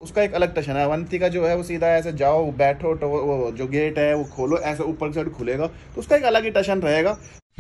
उसका एक अलग टशन है। अवंती का जो है वो सीधा ऐसे जाओ बैठो तो वो जो गेट है वो खोलो, ऐसे ऊपर साइड खुलेगा, तो उसका एक अलग ही टशन रहेगा।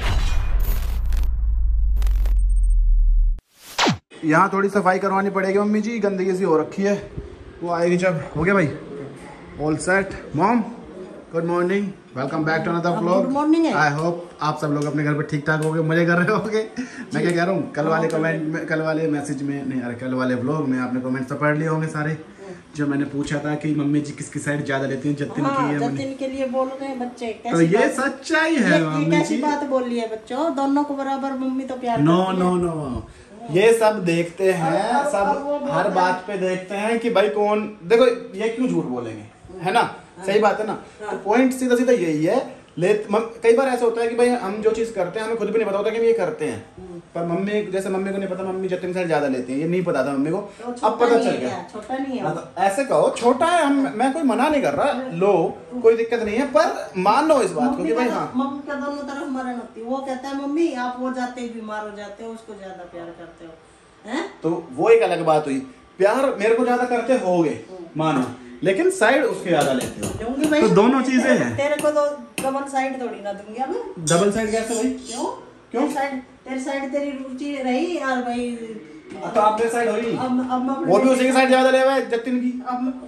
यहाँ थोड़ी सफाई करवानी पड़ेगी मम्मी जी, गंदगी सी हो रखी है, वो आएगी जब। हो गया भाई, all set. Mom good morning, welcome back to another vlog. Good morning. I hope आप सब लोग अपने घर पे ठीक ठाक होंगे, मजे कर रहे होंगे। मैं क्या कह रहा हूँ, कल वाले कमेंट में, कल वाले मैसेज में नहीं, अरे कल वाले व्लॉग में आपने कमेंट्स तो पढ़ लिए होंगे सारे, जो मैंने पूछा था कि मम्मी जी किसकी साइड ज्यादा लेती हैं, जतिन की है। जतिन के लिए बोल रहे हैं बच्चे। तो ये सच्चाई है मम्मी कैसी बात बोली है बच्चों, दोनों को बराबर मम्मी तो प्यार नो नो नो, ये सब देखते हैं, सब हर बात पे देखते हैं कि भाई कौन, देखो ये क्यों झूठ बोलेंगे, है ना, सही बात है ना। तो पॉइंट सीधा सीधा यही है। कई बार ऐसा होता है कि भाई हम जो चीज करते हैं हमें खुद भी नहीं पता होता कि हम ये करते हैं, पर मम्मी, जैसे मम्मी को नहीं पता मम्मी जतिन से ज्यादा लेती है, ये नहीं पता था मम्मी को, अब पता चल गया। छोटा नहीं है, तो ऐसे कहो छोटा है, हम, मैं कोई मना नहीं कर रहा, लो कोई दिक्कत नहीं है, पर मानो इस बात को कि भाई हाँ, मम्मी का दोनों तरफ मरण होती है। वो कहता है मम्मी आप वो जाते ही बीमार हो जाते हो, उसको ज्यादा प्यार करते हो, हैं? तो वो एक अलग बात हुई। प्यार मेरे को ज्यादा करते होगे मानो, लेकिन साइड उसके ज्यादा लेते हो, भाई, तो दोनों चीजें हैं। तेरे को तो डबल साइड थोड़ी ना दूंगी अब। डबल साइड कैसे भाई? क्यों तेरी साइड तेरी रुचि रही यार भाई, तो आप मेरी साइड होगी। अब वो भी उसी की साइड ज्यादा ले रहा है जतिन की,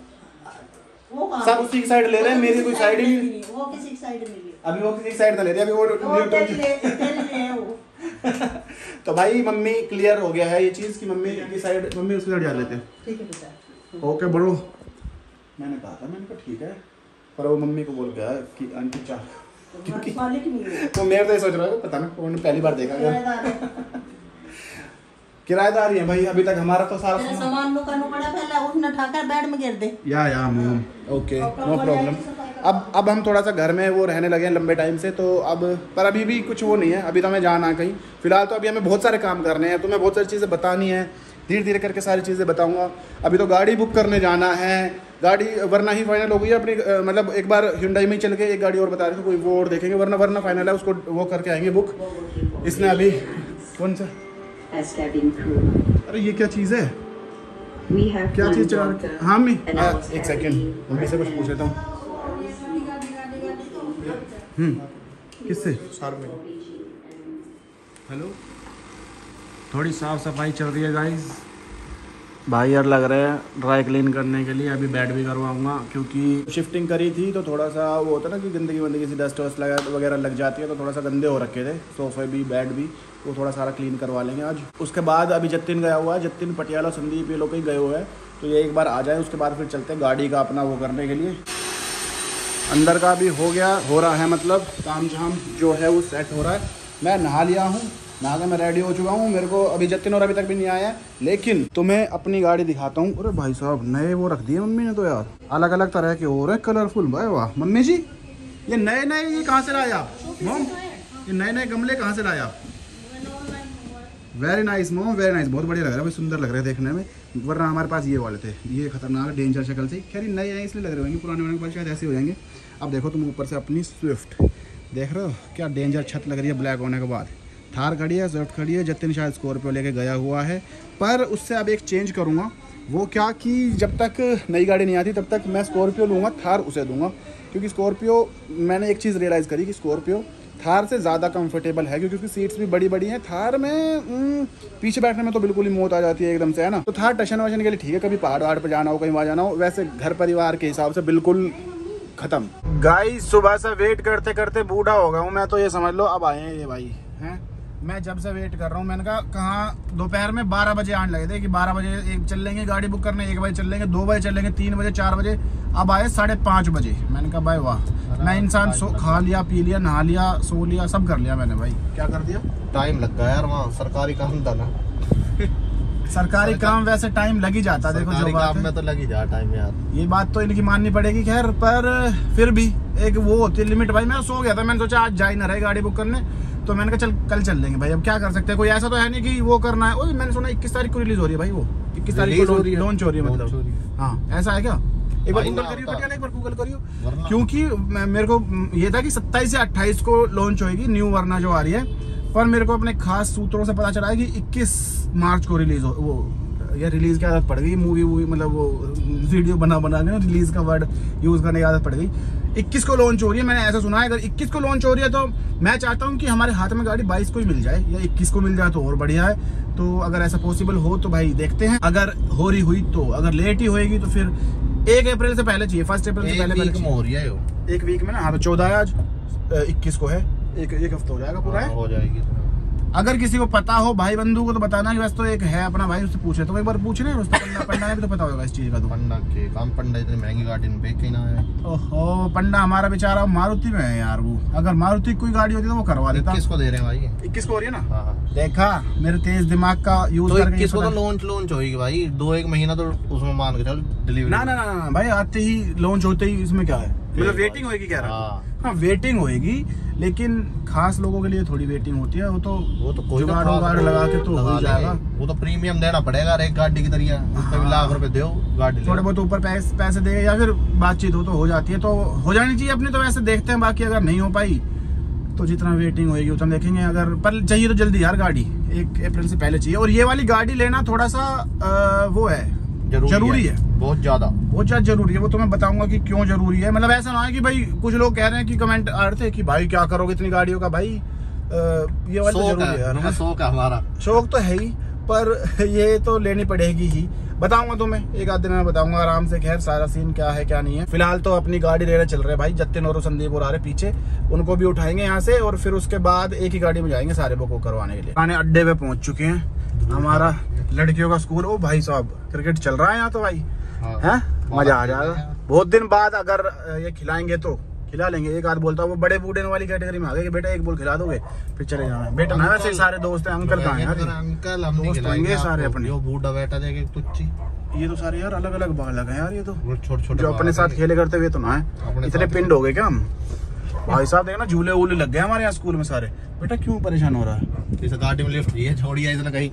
वो सब उसी की साइड ले रहे हैं, मेरी कोई साइड ही नहीं। वो किसी की साइड मिली, अभी वो किसी की साइड ले रही है, अभी वो तो भाई मम्मी क्लियर हो गया है ये चीज कि मम्मी की साइड, मम्मी उसकी साइड ज्यादा लेते हैं। ठीक है बेटा, ओके ब्रो, मैंने कहा था, मैंने कहा ठीक है, पर वो मम्मी को बोल गया कि आंटी चाह, क्योंकि वो मेरे तो ये सोच रहा है पता नहीं कौन पहली बार देखा गया। किराएदार ही है भाई, अभी तक हमारा तो सारा सामान लो करना पड़ा, पहले उसने ठाकर बेड में गिर दे। या मॉम, ओके नो प्रॉब्लम। अब हम थोड़ा सा घर में वो रहने लगे हैं लंबे टाइम से, तो अब पर अभी भी कुछ वो नहीं है, अभी तो हमें जाना कहीं फिलहाल, तो अभी हमें बहुत सारे काम करने हैं, तो मैं बहुत सारी चीज़ें बतानी है, धीरे धीरे करके सारी चीज़ें बताऊंगा। अभी तो गाड़ी बुक करने जाना है, गाड़ी वरना ही फाइनल हो गई है अपनी, मतलब एक बार Hyundai में ही चल के एक गाड़ी और बता रहे थे, कोई वो और देखेंगे, वरना फाइनल है, उसको वो करके आएंगे बुक। इसने अभी कौन सा, अरे ये क्या चीज़ है, क्या चीज़ चला रखी है? हाँ मम्मी एक सेकेंड, मम्मी से कुछ पूछ लेता हूँ। किससे? हेलो, थोड़ी साफ सफाई चल रही है गाइस, भाई यार लग रहा है ड्राई क्लीन करने के लिए, अभी बेड भी करवाऊंगा, क्योंकि शिफ्टिंग करी थी तो थोड़ा सा वो होता है ना कि गंदगी वंदगी सी डस्ट वस्ट वगैरह लग जाती है, तो थोड़ा सा गंदे हो रखे थे सोफे भी बेड भी, वो थोड़ा सारा क्लीन करवा लेंगे आज। उसके बाद अभी जतिन गया हुआ है, जतिन पटियाला संदीप ये लोग कहीं गए हुए हैं, तो ये एक बार आ जाए, उसके बाद फिर चलते हैं गाड़ी का अपना वो करने के लिए। अंदर का भी हो रहा है, मतलब काम झाम जो है वो सेट हो रहा है। मैं नहा लिया हूँ, नहा के मैं रेडी हो चुका हूँ, मेरे को अभी जतिन और अभी तक भी नहीं आया है, लेकिन तुम्हें अपनी गाड़ी दिखाता हूँ। अरे भाई साहब नए वो रख दिए मम्मी ने तो यार, अलग अलग तरह के हो रहे हैं, कलरफुल। भाई वाह मम्मी जी, ये नए ये कहाँ से लाए आप मॉम, ये नए गमले कहाँ से लाए आप? Very nice mom, very nice, बहुत बढ़िया लग रहा है भाई, सुंदर लग रहा है देखने में, वरना हमारे पास ये वाले थे, ये खतरनाक डेंजर शक्ल से, खैर नए हैं इसलिए लग रहे होंगे, पुराने वाले के पास शायद ऐसे हो जाएंगे। अब देखो तुम ऊपर से अपनी स्विफ्ट देख रहे हो, क्या डेंजर छत लग रही है ब्लैक होने के बाद। थार खड़ी है, स्विफ्ट खड़ी है, जतिन शायद स्कॉर्पियो लेके गया हुआ है, पर उससे अब एक चेंज करूँगा, वो क्या कि जब तक नई गाड़ी नहीं आती तब तक मैं स्कॉर्पियो लूँगा, थार उसे दूँगा, क्योंकि स्कॉर्पियो मैंने एक चीज़ रियलाइज़ करी कि स्कॉर्पियो थार से ज़्यादा कंफर्टेबल है, क्योंकि उसकी सीट्स भी बड़ी बड़ी हैं। थार में पीछे बैठने में तो बिल्कुल ही मौत आ जाती है एकदम से, है ना। तो थार टशन वशन के लिए ठीक है, कभी पहाड़ वहाड़ पे जाना हो, कहीं वहाँ जाना हो, वैसे घर परिवार के हिसाब से बिल्कुल खत्म। गाइस सुबह से वेट करते करते बूढ़ा हो गया हूँ मैं, तो ये समझ लो अब आए हैं ये भाई हैं। मैं जब से वेट कर रहा हूँ, मैंने कहा कहाँ दोपहर में 12 बजे आने लगे थे कि 12 बजे एक चल लेंगे गाड़ी बुक करने, 1 बजे चल लेंगे, 2 बजे चल लेंगे, 3 बजे 4 बजे, अब आए 5:30 बजे। मैंने कहा भाई वाह, मैं इंसान खा लिया पी लिया नहा लिया सो लिया सब कर लिया मैंने। भाई क्या कर दिया, टाइम लग गया यार, वहाँ सरकारी काम था ना। सरकारी काम वैसे टाइम लग ही जाता, देखो जो बात में तो लग ही जाता टाइम यार, ये बात तो इनकी माननी पड़ेगी। खैर पर फिर भी एक वो होती है लिमिट। भाई मैं सो गया था, मैंने सोचा आज जा ही ना रहे गाड़ी बुक करने, तो मैंने कहा चल कल चल लेंगे भाई, अब क्या कर सकते हैं, कोई ऐसा तो है नहीं कि वो करना है। ओए मैंने सुना 21 तारीख को रिलीज हो रही है भाई, वो 21 तारीख को लॉन्च हो रही है, मतलब हाँ ऐसा है क्या? एक बार गूगल करियो पटियाला, एक बार गूगल करियो, क्योंकि मेरे को ये था कि 27 या 28 को लॉन्च होएगी न्यू वरना जो आ रही है, पर मेरे को अपने खास सूत्रों से पता चला है कि 21 मार्च को रिलीज हो, वो यार रिलीज की आदत पड़ गई, मूवी मतलब वो वीडियो बना के रिलीज का वर्ड यूज करने की आदत पड़ गई। 21 को लॉन्च हो रही है, मैंने ऐसा सुना है। अगर 21 को लॉन्च हो रही है तो मैं चाहता हूँ कि हमारे हाथ में गाड़ी 22 को ही मिल जाए या 21 को मिल जाए तो और बढ़िया है। तो अगर ऐसा पॉसिबल हो तो भाई देखते हैं, अगर हो रही हुई तो, अगर लेट ही होएगी तो फिर 1 अप्रैल से पहले चाहिए, 1 अप्रैल से पहले हो रही है। 1 वीक में ना, हाँ तो 14 है आज, 21 को है, एक हफ्ता हो जाएगा पूरा है, हो जाएगी। अगर किसी को पता हो भाई बंधु को तो बताना कि वैसे तो एक है अपना भाई, उससे पूछे तो एक बार पूछ रहे हैं, उसको पंडा ने भी तो पता होगा इस चीज का। तो पंडा के काम, पंडा इतनी महंगी गाड़ी में बेच के ना है। ओहो, पंडा हमारा बेचारा मारुति में है यार। वो अगर मारुति कोई गाड़ी होती तो वो करवा देता। 21 को दे रहे हैं भाई, 21 को हो रही है ना। हाँ। देखा मेरे तेज दिमाग का यूज तो करके 21 को तो लॉन्च होगी भाई, 2-1 महीना तो उसमें मान के चल डिलीवरी। ना भाई, आते ही लॉन्च होते ही इसमें क्या है, मतलब वेटिंग होगी कह रहा है। हाँ वेटिंग होएगी, लेकिन खास लोगों के लिए थोड़ी वेटिंग होती है। वो तो कोई जुगाड़ लगा के तो हो जाएगा। वो तो प्रीमियम देना पड़ेगा एक गाड़ी की तरह, उस पे भी लाख रुपए दो गाड़ी, थोड़े बहुत ऊपर पैसे दे या फिर बातचीत हो तो हो जाती है, तो हो जानी चाहिए अपनी। तो वैसे देखते हैं, बाकी अगर नहीं हो पाई तो जितना वेटिंग होएगी उतना देखेंगे। अगर पर चाहिए तो जल्दी यार गाड़ी, 1 अप्रैल से पहले चाहिए। और ये वाली गाड़ी लेना थोड़ा सा वो है, जरूरी है, बहुत ज्यादा जरूरी है। वो तो मैं बताऊंगा कि क्यों जरूरी है। मतलब ऐसा ना है कि भाई कुछ लोग कह रहे हैं कि कमेंट आ रहे थे कि भाई क्या करोगे इतनी गाड़ियों का। भाई ये वाली तो जरूरी है यार, शौक है हमारा, शौक तो है ही, पर ये तो लेनी पड़ेगी ही। बताऊंगा तुम्हें एक आध दिन में, बताऊंगा आराम से। खैर सारा सीन क्या है क्या नहीं है। फिलहाल तो अपनी गाड़ी लेने चल रहे हैं भाई, जतिन और संदीप और आ रहे पीछे, उनको भी उठाएंगे यहाँ से और फिर उसके बाद एक ही गाड़ी में जाएंगे सारे बुक करवाने के लिए। आने अड्डे पे पहुंच चुके हैं, हमारा लड़कियों का स्कूल। ओ भाई साहब क्रिकेट चल रहा है यहाँ तो भाई, है मजा आ जाएगा। बहुत दिन बाद अगर ये खिलाएंगे तो खिला लेंगे। एक आध बोलता वो बड़े बूढ़े वाली कैटेगरी में आ गए कि बेटा एक बॉल खिला दोगे फिर चले जाना। बेटा ना वैसे सारे दोस्त हैं, अंकल कहाँ हैं यार, अंकल हम दोस्त होंगे सारे अपने। जो बूढ़ा बेटा देखे तुच्ची, ये तो सारे यार अलग अलग बालक हैं यार। ये तो छोटे जो अपने साथ खेले करते हुए तो ना है, इतने पिंड हो गए क्या हम। भाई साहब देखना झूले वूले लग गए हमारे यहाँ स्कूल में सारे। बेटा क्यों परेशान हो रहा है, इस गाड़ी में लिफ्ट ये छोड़िए इतना कहीं।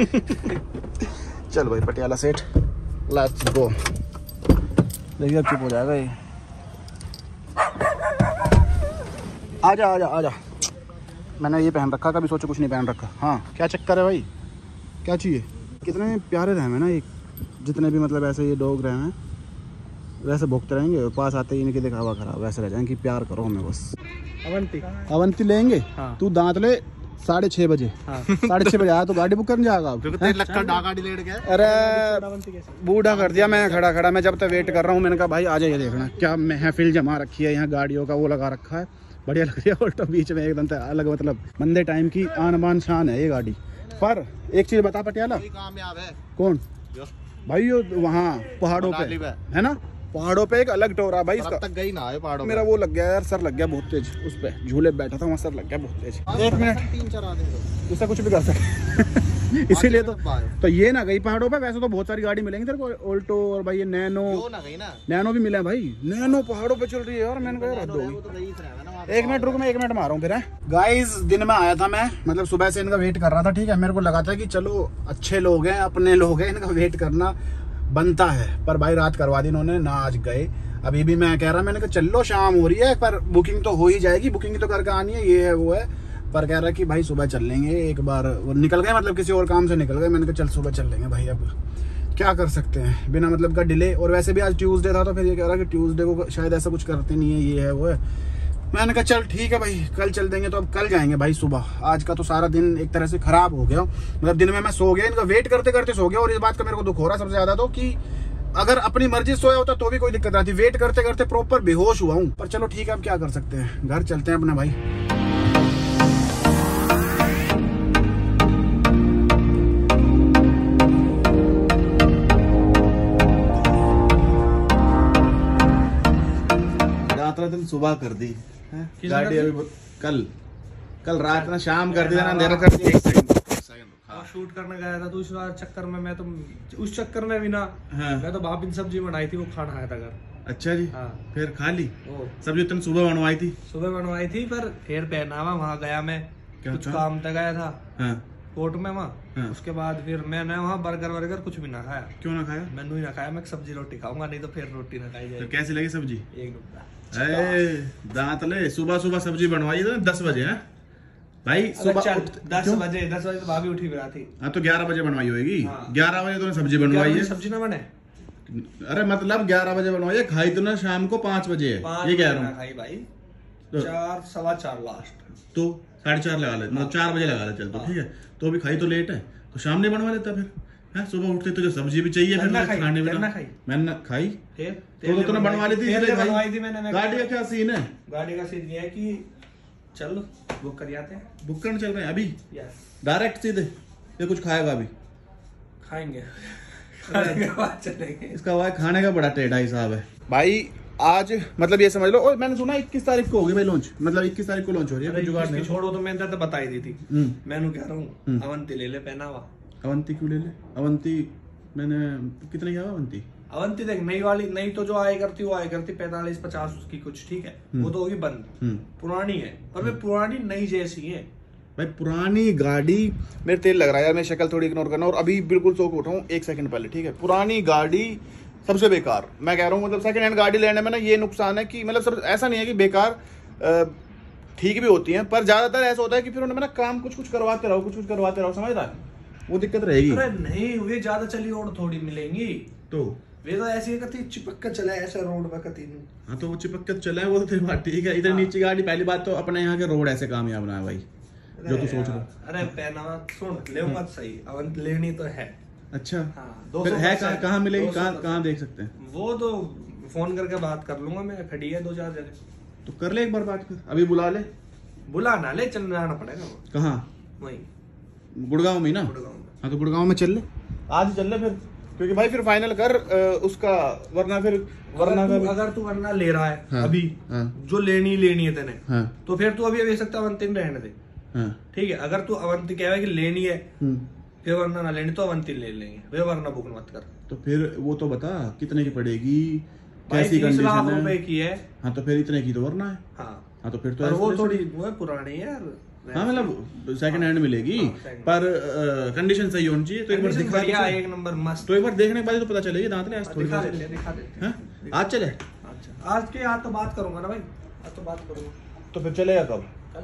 चल भाई पटियाला सेठ, लेट्स गो। देखिए अब चुप हो जाएगा ये। आजा। मैंने ये पहन रखा, कभी सोचो कुछ नहीं पहन रखा। हाँ क्या चक्कर है भाई, क्या चाहिए। कितने प्यारे रहे हैं ना, एक जितने भी मतलब ऐसे ये डॉग रहे हैं वैसे भुगते रहेंगे और पास आते ही इनकी दिखावा खराब वैसे रह जाएंगे कि प्यार करो हमें बस। अवंती लेंगे। हाँ। तू दांत ले 6:30 बजे। हाँ। 6:30 बजे आया तो गाड़ी बुक करने जाएगा अब। गाड़ी लेट गया। अरे बूढ़ा कर दिया मैं खड़ा। मैं जब तक वेट कर रहा हूँ, मैंने कहा भाई आ जाइए देखना क्या महफिल जमा रखी है यहाँ, गाड़ियों का वो लगा रखा है, बढ़िया लग रही है। ऑल्टो बीच में एकदम अलग, मतलब मंदे टाइम की आन बान शान है ये गाड़ी। पर एक चीज बता पटियाला, कामयाब है कौन भाई, वहाँ पहाड़ों पे है ना, पहाड़ों पे एक अलग टोरा भाई इसका। तक गई ना है पहाड़ों मेरा वो लग गया यार, सर लग गया बहुत तेज उस पे, झूले पे बैठा था वहाँ, सर लग गया बहुत तेज। 1 मिनट 3-4 आदमी उससे कुछ भी कर सकते इसीलिए तो ये ना गई पहाड़ों पे। वैसे तो बहुत सारी गाड़ी मिलेंगी तेरे को, ऑल्टो और भाई ये नैनो भी मिला भाई। नैनो पहाड़ों पे चल रही है यार, मैंने कहा 1 मिनट रुक, मैं 1 मिनट मारा हूँ फिर। गाइस दिन में आया था मैं, मतलब सुबह से इनका वेट कर रहा था, ठीक है। मेरे को लगा था कि चलो अच्छे लोग हैं, अपने लोग हैं, इनका वेट करना बनता है। पर भाई रात करवा दी इन्होंने ना, आज गए। अभी भी मैं कह रहा, मैंने कहा चलो शाम हो रही है पर बुकिंग तो हो ही जाएगी, बुकिंग तो करके आनी है, ये है वो है। पर कह रहा कि भाई सुबह चल लेंगे एक बार, वो निकल गए मतलब किसी और काम से निकल गए। मैंने कहा चल सुबह चल लेंगे भाई, अब क्या कर सकते हैं बिना मतलब का डिले। और वैसे भी आज ट्यूसडे था तो फिर ये कह रहा कि ट्यूसडे को शायद ऐसा कुछ करते नहीं है, ये है वो है। मैंने कहा चल ठीक है भाई कल चल देंगे। तो अब कल जाएंगे भाई सुबह। आज का तो सारा दिन एक तरह से खराब हो गया, मतलब दिन में मैं सो गया, इनका वेट करते करते सो गया। और इस बात का मेरे को दुख हो रहा सबसे ज्यादा तो, कि अगर अपनी मर्जी सोया होता तो भी कोई दिक्कत आती, वेट करते करते प्रॉपर बेहोश हुआ हूँ। पर चलो ठीक है, अब क्या कर सकते हैं, घर चलते हैं अपना भाई। दिन सुबह कर दी गाड़ी, अभी कल रात ना शाम कर दी ना, अंधेरा कर दी। 1 सेकंड शूट करने गया था तो उस चक्कर में मैं तो उस चक्कर में भी ना, मैं तो भाभी सब्जी बनाई थी वो खाना आया था घर। अच्छा जी। हाँ। फिर खा ली सब्जी, तुम सुबह बनवाई थी पर फिर पहनावा वहाँ गया मैं, कुछ काम तक गया था। हाँ। कोर्ट में वहाँ। हाँ। उसके बाद फिर मैंने वहाँ बर्गर कुछ भी ना खाया। क्यों ना खाया? मैंने ही ना खाया, मैं सब्जी रोटी खाऊंगा, नहीं तो फिर रोटी ना खाई जाएगी। तो कैसी लगी सब्जी? 1 रुपया। दांत ले, सुबह सब्जी बनवाई 10 बजे है, भाई सुबह 10 बजे तो भाभी उठी हुई थी। हाँ तो 11 बजे बनवाई होगी। 11 बजे तूने सब्जी बनवाई है। सब्जी ना बने, अरे मतलब 11 बजे बनवाई है, खाई तूने शाम को 5 बजे है, ये कह रहा हूँ खाई भाई। 4 सवा 4 लास्ट, तो 4:30 लगा ले, मतलब 4 बजे लगा ले चल। तो ठीक है, तो अभी खाई तो लेट है, तो शाम नहीं बनवा लेता फिर है? सुबह उठते तुझे सब्जी भी चाहिए, फिर खाने में मैंने खाई तो तूने बनवा ली थी। गाड़ी का क्या सीन है? गाड़ी का सीन ये है कि चलो बुक कर आते हैं। बुक करने चल रहे हैं अभी डायरेक्ट सीधे, ये कुछ खाएगा अभी? खाएंगे खाने के बाद चलेंगे। इसका भाई खाने का बड़ा टेढ़ा हिसाब है भाई। आज मतलब ये समझ लो, और मैंने सुना 21 तारीख को होगी भाई लॉन्च, मतलब 21 तारीख को लॉन्च हो रही है। जुगाड़ नहीं छोड़ो, तो मैंने तो बता ही दी थी। मैं कह रहा हूँ अवंती ले ले पहनावा। अवंती क्यों ले ले? अवंती मैंने कितने क्या अवंती? अवंती देख नई वाली, नई तो जो आया करती वो आया करती 45-50 उसकी कुछ, ठीक है वो तो होगी बंद। पुरानी है पर वे पुरानी नई जैसी है भाई। पुरानी गाड़ी, मेरे तेल लग रहा है यार, मैं शक्ल थोड़ी इग्नोर करना। और अभी बिल्कुल सो के उठा हूँ 1 सेकंड पहले, ठीक है। पुरानी गाड़ी सबसे बेकार, मैं कह रहा हूँ। मतलब सेकंड हैंड गाड़ी लेने में ना ये नुकसान है कि मतलब सब ऐसा नहीं है कि बेकार, ठीक भी होती है, पर ज्यादातर ऐसा होता है कि फिर उन्हें ना काम कुछ करवाते रहो, कुछ करवाते रहो, समझ रहा है? वो दिक्कत रहेगी। अरे नहीं, वे ज्यादा चली और थोड़ी मिलेंगी, तो वे तो ऐसी कति चिपक कर चला ऐसे रोड में कति। हाँ तो वो चिपक कर चला है, वो तो तेरी बात ठीक है। इधर नीचे गाड़ी, पहली बात तो अपने यहाँ के रोड ऐसे कामयाब ना है भाई जो तू सोच रहा। अरे पहनावा सुन ले मत, सही अवंत लेनी तो है। अच्छा हाँ, फिर है कहाँ मिलेगी, कहाँ देख सकते हैं? वो तो फोन करके बात कर लूंगा मैं, खड़ी है 2-4 जगह। तो कर ले एक बार बात कर, अभी बुला ले। बुला ना ले, चल जाना पड़ेगा। कहाँ? वही गुड़गांव में ना? हाँ तो गुड़गांव में चल ले, आज चल ले फिर, क्योंकि भाई फिर फाइनल कर उसका, वरना अगर तू वरना ले रहा है। हाँ, अभी हाँ, जो लेनी है तेने। हाँ, तो फिर तू अभी ले सकता अवंती रहने दे। हाँ, ठीक है, अगर तू अवंती कह कि लेनी है फिर वरना ना लेनी तो अवंती ले लेंगे, फिर वरना बुक मत कर। तो फिर वो तो बता कितने की पड़ेगी, कैसी कंडीशन है? 30 लाख रुपए की है। हाँ तो फिर इतने की तो वरना है। हाँ तो फिर तो वो थोड़ी वो है पुरानी है यार। हाँ मतलब सेकंड हैंड मिलेगी, पर कंडीशन सही होनी चाहिए। तो एक बार दिखा, एक नंबर मस्त। तो एक बार देखने के बाद तो पता चलेगी। दांत ले आज थोड़ी दिखा देते। आज चले? आज के आज तो बात करूंगा ना भाई, आज तो बात करूंगा। तो फिर चलेगा कब?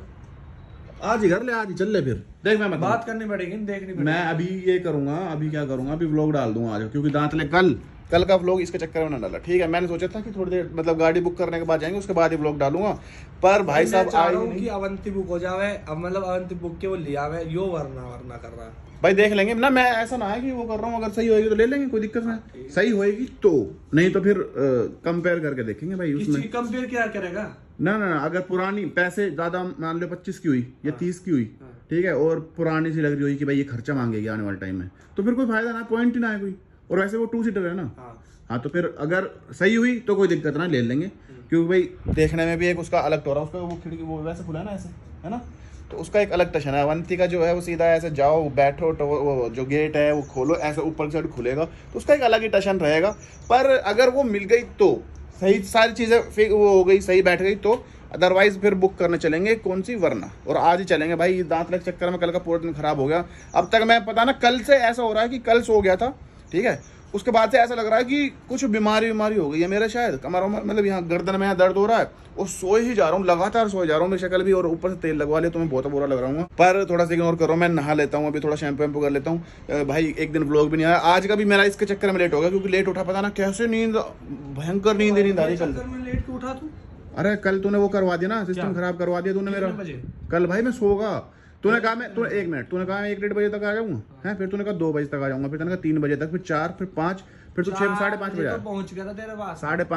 आज ही कर ले, आज ही चल ले फिर। देख मैं बात करनी पड़ेगी, देखनी पड़ेगी। मैं अभी ये करूंगा, अभी क्या करूंगा, अभी व्लॉग डाल दूंगा आज, क्योंकि दांत ले कल का व्लॉग इसके चक्कर में ना डाला। ठीक है, मैंने सोचा था कि थोड़ी देर मतलब गाड़ी बुक करने के बाद जाएंगे, उसके बाद ही व्लॉग डालूंगा। पर भाई साहब चाह रहा हूं कि अवंती बुक हो जावे, अब मतलब अवंती बुक के वो लिया है यो वरना कर रहा है भाई। देख लेंगे ना, मैं ऐसा ना है कि वो कर रहा हूँ, अगर सही होगी तो ले लेंगे, कोई दिक्कत नहीं। सही होएगी तो, नहीं तो फिर कंपेयर करके देखेंगे भाई। उसमें कंपेयर क्या करेगा? ना अगर पुरानी पैसे ज्यादा मान लो 25 की हुई या 30 की हुई, ठीक है, और पुरानी सी लग रही हुई कि भाई ये खर्चा मांगेगी आने वाले टाइम में, तो फिर कोई फायदा ना, पॉइंट ही ना है कोई। और वैसे वो 2 सीटर है ना। हाँ तो फिर अगर सही हुई तो कोई दिक्कत ना, ले लेंगे। क्योंकि भाई देखने में भी एक उसका अलग टोरा, उसका वो खिड़की वो वैसे खुला है ना, ऐसे है ना, तो उसका एक अलग टशन है। अवंती का जो है वो सीधा ऐसे जाओ बैठो, तो वो जो गेट है वो खोलो, ऐसे ऊपर से खुलेगा, तो उसका एक अलग ही टशन रहेगा। पर अगर वो मिल गई तो सही, सारी चीजें फिर वो हो गई, सही बैठ गई तो, अदरवाइज फिर बुक करने चलेंगे कौन सी, वरना। और आज ही चलेंगे भाई, दांत लग चक्कर में कल का पूरा दिन खराब हो गया। अब तक मैं पता ना, कल से ऐसा हो रहा है कि कल सो गया था, ठीक है, उसके बाद से ऐसा लग रहा है कि कुछ बीमारी हो गई है मेरा, शायद कमर मतलब यहाँ गर्दन में दर्द हो रहा है, और सोए ही जा रहा हूँ, लगातार सोए जा रहा हूँ। मेरी शक्ल भी, और ऊपर से तेल लगवा लिया तो मैं बहुत बुरा लग रहा हूँ। पर थोड़ा सा इग्नोर कर रहा हूँ, मैं नहा लेता हूँ, अभी थोड़ा शैम्पू कर लेता हूँ भाई। एक दिन व्लॉग भी नहीं आया, आज का भी मेरा इसके चक्कर में लेट हो गया, क्योंकि लेट उठा, पता ना कैसे नींद, भयंकर नींद आ रही। कल लेट क्यों उठा तू? अरे कल तूने वो करवा दिया ना, सिस्टम खराब करवा दिया तूने मेरा। कल भाई मैं सोगा, तूने कहा मैं, तूने 1 मिनट, तूने कहा मैं 1-1:30 बजे तक आ जाऊंगा, है, फिर तूने कहा 2 बजे तक आ जाऊंगा, फिर तूने कहा 3 बजे तक, फिर 4, फिर 5, फिर तू 6-5:30 बजे पहुंच गया था तेरे पास।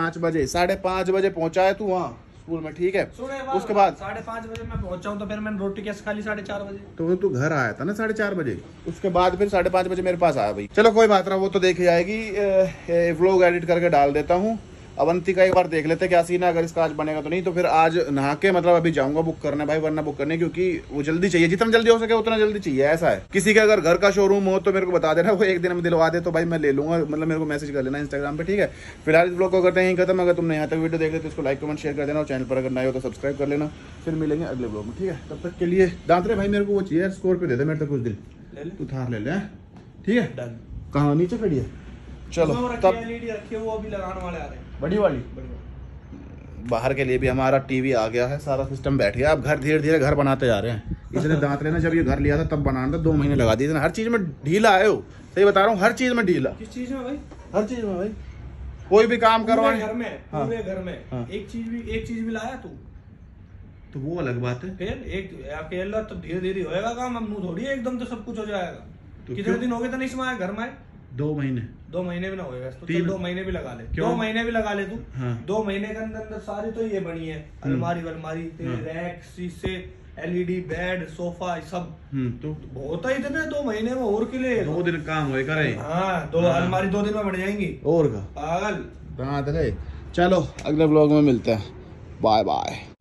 5:30 बजे पहुंचा है तू वहाँ स्कूल में, ठीक है। उसके बाद 5:30 बजे मैं पहुंचा हूँ, तो फिर मैंने रोटी कैसे खा ली 4:30 बजे? तो तू घर आया था ना 4:30 बजे, उसके बाद फिर 5:30 बजे मेरे पास आया भाई। चलो कोई बात ना, वो तो देखी जाएगी, व्लॉग एडिट करके डाल देता हूँ। अवंती का एक बार देख लेते क्या सीन है, अगर इसका आज बनेगा तो नहीं तो फिर आज नहा के मतलब अभी जाऊंगा बुक करने भाई, वरना बुक करने, क्योंकि वो जल्दी चाहिए, जितना जल्दी हो सके उतना जल्दी चाहिए। ऐसा है, किसी का अगर घर का शोरूम हो तो मेरे को बता देना, वो एक दिन में दिलवा दे तो भाई मैं ले लूंगा, मतलब मेरे को मैसेज कर लेना इंस्टाग्राम पे, ठीक है। फिलहाल इस ब्लॉग को करते हैं खत्म। अगर तुमने यहाँ तक वीडियो देख ली तो इसको लाइक कमेंट शेयर कर देना, और चैनल पर अगर नए हो तो सब्सक्राइब कर लेना। फिर मिलेंगे अगले ब्लॉग में, ठीक है। तब तक के लिए दांत रे भाई, मेरे को वो चाहिए स्कॉर्पियो दे दे मेरे तक कुछ दिन, तू थार ले ले, ठीक है। कहाँ नीचे खड़ी है? चलो तब वो अभी लगाने वाले आ रहे हैं, बड़ी वाली। बाहर के लिए भी हमारा टीवी आ गया है, सारा सिस्टम बैठ गया, अब घर धीरे धीरे घर बनाते जा रहे हैं। इसने दांत लेना जब ये घर लिया था तब बनाना था, 2 महीने लगा दिए इसने। हर चीज में ढीला है वो, सही बता रहा हूँ, हर चीज में ढीला। किस चीज में भाई? हर चीज में भाई, कोई भी काम करो घर में पूरे घर में हाँ। एक चीज भी लाया तू तो वो अलग बात है। फिर एक अकेला तो धीरे धीरे होएगा काम, अब थोड़ी एकदम तो सब कुछ हो जाएगा। तो कितने क्यों? दिन हो गए तो नहीं इसमें आया घर में? 2 महीने। 2 महीने भी ना होएगा तो 3 2 महीने भी लगा ले। क्यों? 2 महीने भी लगा ले तू। हाँ। 2 महीने के अंदर अंदर सारी तो ये बनी है, अलमारी वलमारी तेरे, रैक, शीशे, एलईडी, बेड, सोफा, सब। तो बहुत है इतने 2 महीने में, और के लिए 2 दिन काम होए करे। हाँ, 2 अलमारी 2 दिन में बन जाएंगी और का पागल। दांत ले। चलो अगले ब्लॉग में मिलते हैं, बाय बाय।